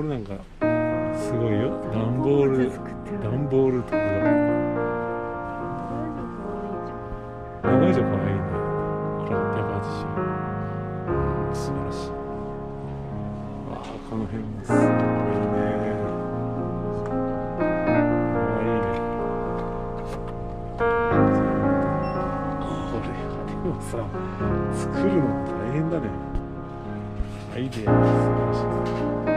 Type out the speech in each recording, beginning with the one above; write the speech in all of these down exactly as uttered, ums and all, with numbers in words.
なんかすごいよ。段ボール段ボールとかが長いじゃ可愛いね。これろっぴゃくはちじゅう、うん、素晴らしい。わあ、この辺もすごいね。可愛いね。これでもさ、作るの大変だね。アイデアが素晴らしい。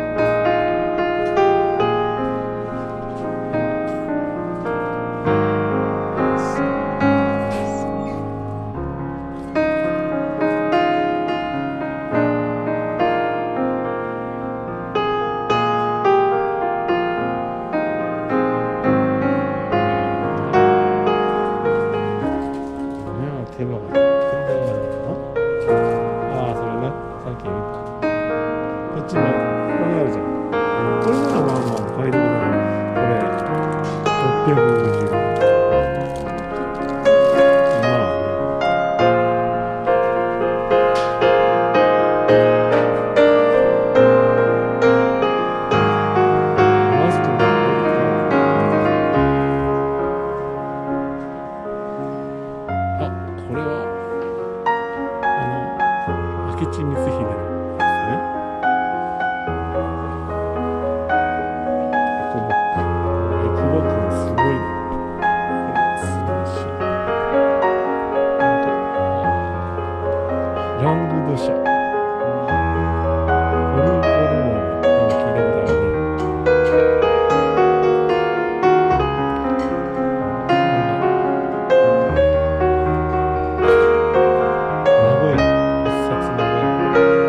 手羽が手羽があるの？ああ、それね、さっき見た。こっちもここにあるじゃん。これならまあまあお買い得だな。これろっぴゃくごじゅうえん。まあね。マスクもこれか。あ、これはあの明智光秀ですね。ラングドシャ、ホルホルモン、なんか聞いたことあるね。名古屋、一冊名古屋。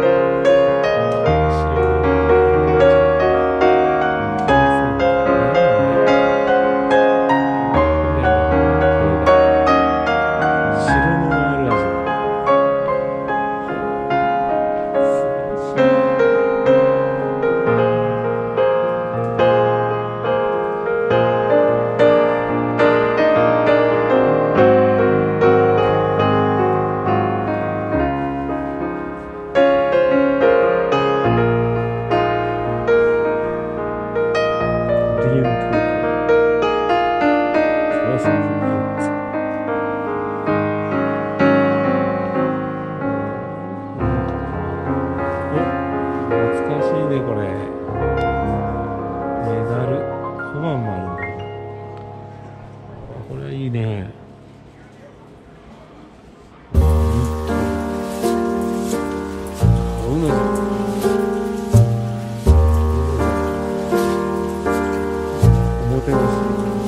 懐かしいね、これ。メダル小判もあるんだ。これはいいね。買うのじゃん。おもてなし。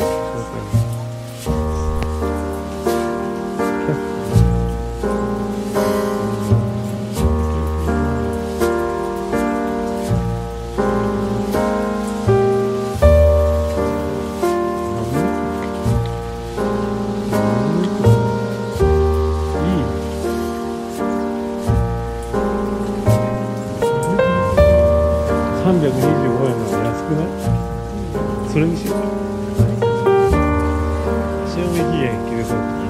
さんびゃくにじゅうごえんなら安くない？それにしようか。賞味期限切れそう。